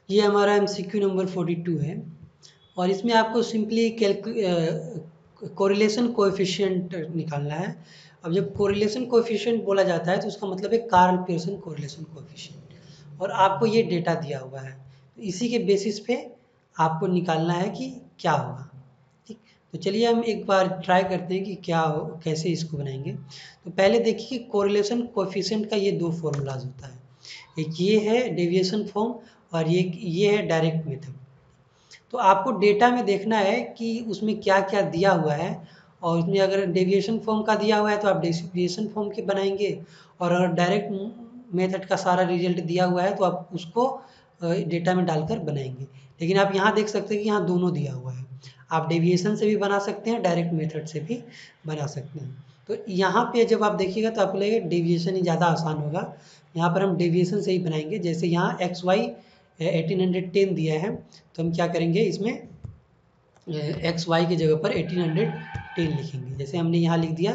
ये हमारा MCQ number 42 है और इसमें आपको सिंपली कोरिलेशन कोएफिशिएंट निकालना है। अब जब कोरिलेशन कोएफिशिएंट बोला जाता है तो उसका मतलब है कार्ल पियर्सन कोरिलेशन कोएफिशिएंट, और आपको ये डेटा दिया हुआ है, तो इसी के बेसिस पे आपको निकालना है कि क्या होगा। ठीक, तो चलिए हम एक बार ट्राई करते हैं कि क्या हो, कैसे इसको बनाएंगे। तो पहले देखिए कि कोरिलेशन कोएफिशिएंट का ये दो फॉर्मूलाज होता है, एक ये है डेविएशन फॉर्म और ये है डायरेक्ट मेथड। तो आपको डेटा में देखना है कि उसमें क्या क्या दिया हुआ है, और उसमें अगर डेविएशन फॉर्म का दिया हुआ है तो आप डेविएशन फॉर्म के बनाएंगे, और अगर डायरेक्ट मेथड का सारा रिजल्ट दिया हुआ है तो आप उसको डेटा में डालकर बनाएंगे। लेकिन आप यहाँ देख सकते हैं कि यहाँ दोनों दिया हुआ है, आप डेविएशन से भी बना सकते हैं, डायरेक्ट मेथड से भी बना सकते हैं। तो यहाँ पे जब आप देखिएगा तो आपको लगेगा डेविएशन ही ज़्यादा आसान होगा। यहाँ पर हम डेविएशन से ही बनाएंगे। जैसे यहाँ XY 1810 दिया है, तो हम क्या करेंगे, इसमें XY की जगह पर 1810 लिखेंगे। जैसे हमने यहाँ लिख दिया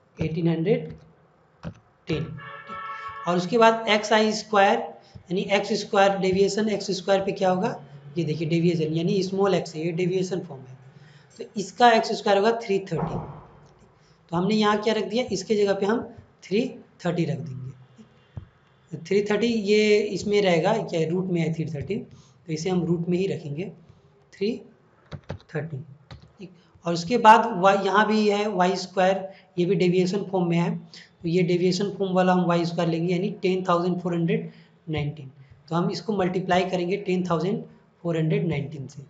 1810, और उसके बाद XI स्क्वायर यानी X square deviation X square पे क्या होगा, ये देखिए डेविएशन यानी स्मॉल एक्स है, ये डेविएशन फॉर्म है, तो इसका एक्स स्क्वायर होगा 330। तो हमने यहाँ क्या रख दिया, इसके जगह पे हम 330 रख देंगे। 330 ये इसमें रहेगा, क्या रूट में है 330, तो इसे हम रूट में ही रखेंगे 330। ठीक, और उसके बाद वाई यहाँ भी है वाई स्क्वायर, ये भी डेविएशन फॉर्म में है, तो ये डेविएशन फॉर्म वाला हम वाई स्क्वायर लेंगे यानी 10,419। तो हम इसको मल्टीप्लाई करेंगे 10,419 से,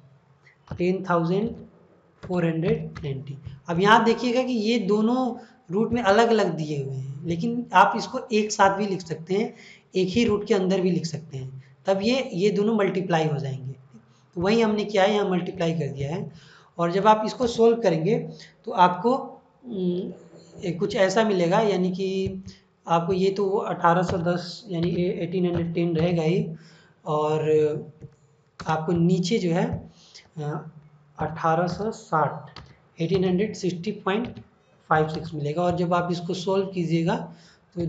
10,490। अब यहाँ देखिएगा कि ये दोनों रूट में अलग अलग दिए हुए हैं, लेकिन आप इसको एक साथ भी लिख सकते हैं, एक ही रूट के अंदर भी लिख सकते हैं, तब ये दोनों मल्टीप्लाई हो जाएंगे। तो वही हमने किया है, यहाँ मल्टीप्लाई कर दिया है। और जब आप इसको सोल्व करेंगे तो आपको कुछ ऐसा मिलेगा, यानी कि आपको ये तो 1810 यानी 1810 रहेगा ही, और आपको नीचे जो है 1860 1860.56 मिलेगा। और जब आप इसको सोल्व कीजिएगा तो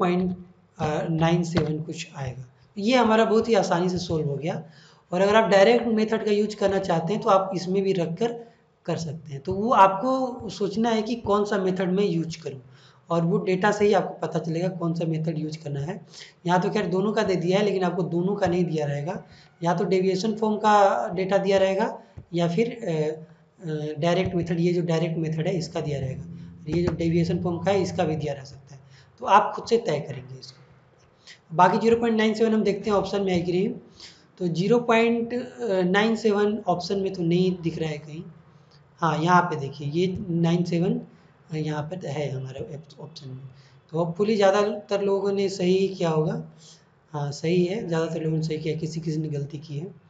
0.97 कुछ आएगा। ये हमारा बहुत ही आसानी से सोल्व हो गया। और अगर आप डायरेक्ट मेथड का यूज करना चाहते हैं तो आप इसमें भी रख कर सकते हैं। तो वो आपको सोचना है कि कौन सा मेथड मैं यूज करूँ, और वो डेटा से ही आपको पता चलेगा कौन सा मेथड यूज करना है। यहाँ तो खैर दोनों का दे दिया है, लेकिन आपको दोनों का नहीं दिया रहेगा, या तो डेविएशन फॉर्म का डेटा दिया रहेगा या फिर डायरेक्ट मेथड, ये जो डायरेक्ट मेथड है इसका दिया रहेगा, ये जो डेविएशन फॉर्म का है इसका भी दिया रह सकता है। तो आप खुद से तय करेंगे इसको। बाकी 0.97 हम देखते हैं ऑप्शन में है कि नहीं, तो 0.97 ऑप्शन में तो नहीं दिख रहा है कहीं। हाँ, यहाँ पे देखिए ये 97 यहाँ पर है हमारे ऑप्शन में, तो होपफुली ज़्यादातर लोगों ने सही किया होगा। हाँ सही है, ज़्यादातर लोगों ने सही किया, किसी किसी ने गलती की है।